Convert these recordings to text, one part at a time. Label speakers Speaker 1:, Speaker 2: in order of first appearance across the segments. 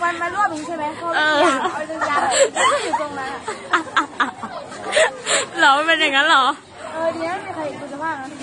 Speaker 1: มันมารวบมึงใช่ไหมเขาเอายางอยู่ตรงนั้น
Speaker 2: เหรอเป็นอย่างนั้นเหรอ
Speaker 1: ดีนะไม่ใครดูสภาพนะ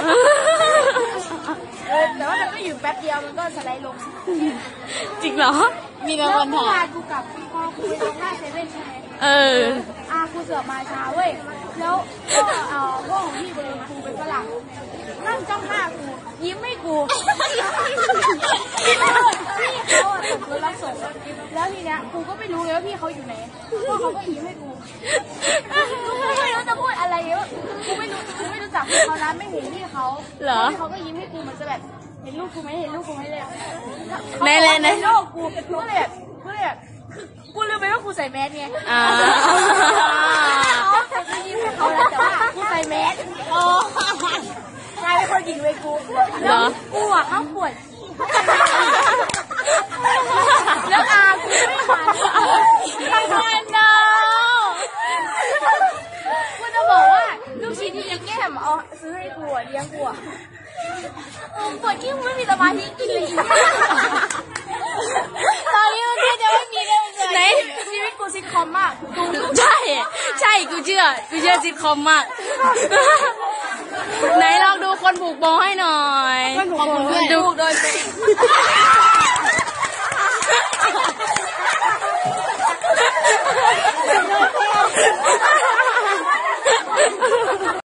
Speaker 1: แต่ว่ามันก็อยู่แป๊บเดียวมันก็สไลด์ลง
Speaker 2: จริงเหรอมีบางคนถาม
Speaker 1: กูกับพ่อกูไปตรงหน้าเซเว่นใช่ไหมกูเสือกมาเช้าเว้ยแล้วก็พ่อของพี่กูเป็นฝรั่งนั่งจ้องหน้ากูยิ้มให้กูพี่เขาขับรถรับส่งแล้วทีเนี้ยกูก็ไม่รู้เลยว่าพี่เขาอยู่ไหนพ่อเขาก็ยิ้มให้กูไม่รู้จะพูดอะไรแล้วกูไม่รู้จักพี่เขานะไม่เห็นพี่เขาพี่เขาก็ยิ้มให้กูมันจะแบบเห็นลูกกูไหมเลยในโลกกูก็เลยแบบกูลืมไปว่ากูใส่แมสไงแต่ก็ยิ้มให้เขาแต่ว่ากูใส่แมสกลายเป็นคนหญิงเลยกูแล้วกูอ่ะข้างปวดแล้วกูไม่มาทำงานเนาะกูจะบอกว่าลูกชิ้นที่แก้มเอาซื้อให้กูเลี้ยงกูปวดขี้กูไม่มีสมาธิกินเลยตอนนี้มันจะไม่มีเลยไหนชีวิตกูซิทคอมมาก
Speaker 2: ใช่กูเชื่อซิทคอมมากไหนลองดูคนผูกโบให้หน่อย
Speaker 1: ดูโดย